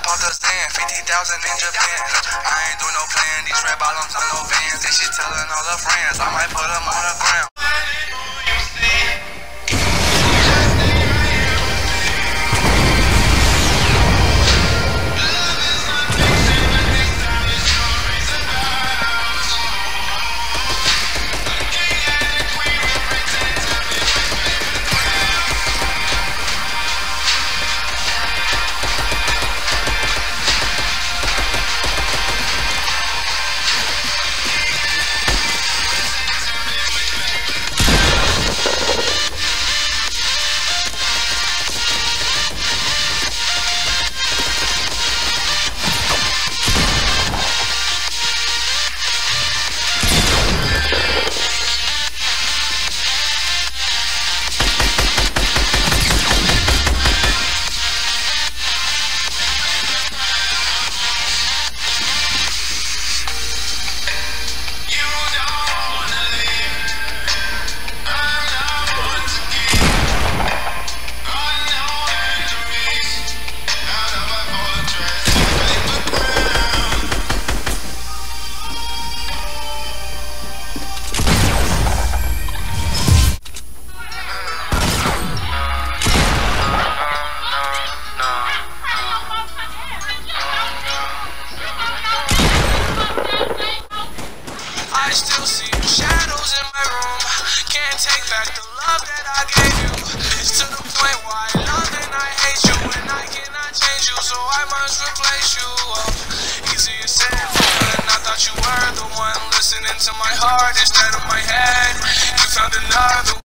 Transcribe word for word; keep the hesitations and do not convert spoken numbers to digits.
off the stand, fifty thousand in Japan. I ain't do no plan, these red bottoms on no vans. And she telling all her friends, I might put them on the ground. I still see shadows in my room. Can't take back the love that I gave you. It's to the point why I love and I hate you, and I cannot change you, so I must replace you. Oh, easier said than done. I thought you were the one listening to my heart instead of my head. You found another